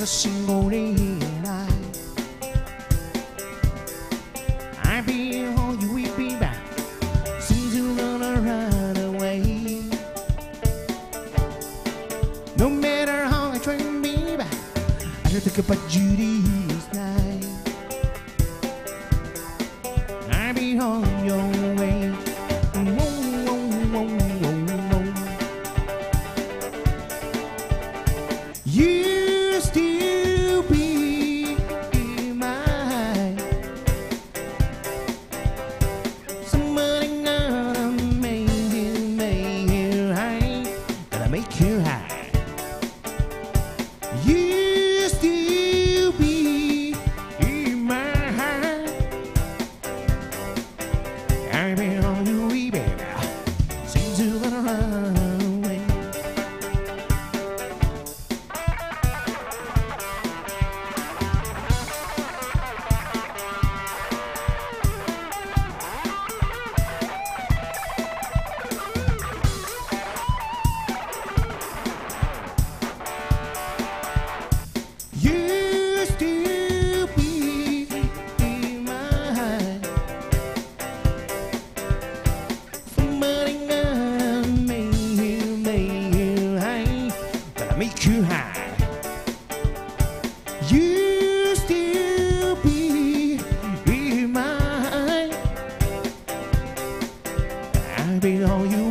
的星空里来。I'll be all you will be back. Seem to wanna run away. No matter how I try to be back, I just think about you this night. I'll be on your way. You still be mine. Somebody gonna make you high. Gonna make you high. You still be mine. I've been on you, baby. Seem to wanna run away. You still be mine. Somebody gonna make you high. Gonna make you high. You still be mine. I've been on you.